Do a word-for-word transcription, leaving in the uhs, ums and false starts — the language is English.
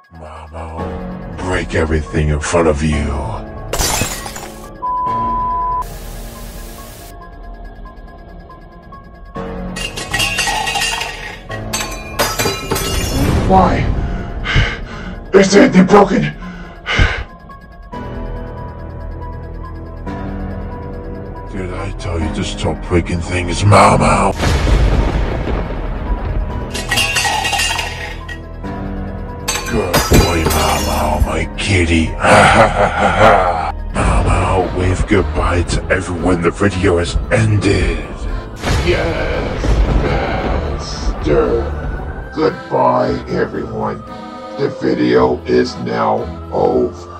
Mao Mao, break everything in front of you. Why? Is anything broken? Did I tell you to stop breaking things, Mao Mao? Good boy, Mao Mao, my kitty. Hahaha. Mao Mao, wave goodbye to everyone. The video has ended. Yes, master. Goodbye, everyone. The video is now over.